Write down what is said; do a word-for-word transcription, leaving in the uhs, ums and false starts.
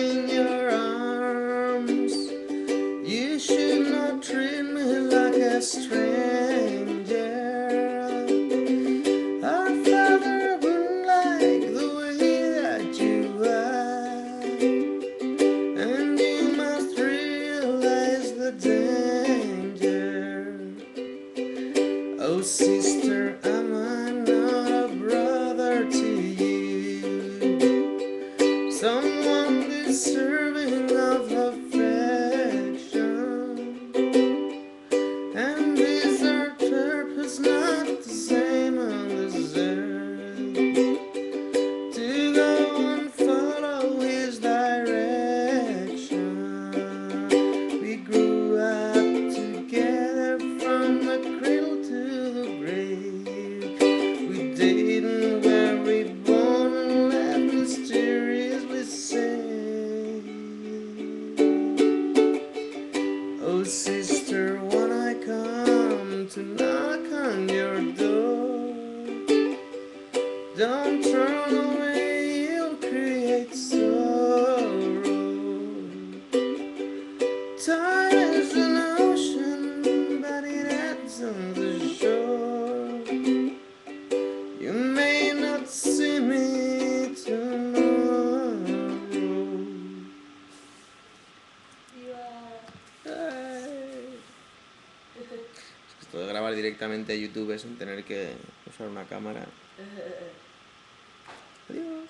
in your arms. You should not treat me like a stranger. Our Father wouldn't like the way that you are, and you must realize the danger. Oh sister, am I not a brother to you? Someone deserving of affection, and is our purpose not the same on this earth? To go and follow his direction. We grew up together from the cradle to the grave. We didn't were reborn and left mysteriously safe. Oh sister, when I come to knock on your door, don't turn away, you'll create sorrow. Time is an ocean, but it ends on the shore. You may not see me tomorrow. Ay. Esto de grabar directamente a YouTube sin tener que usar una cámara. Adiós.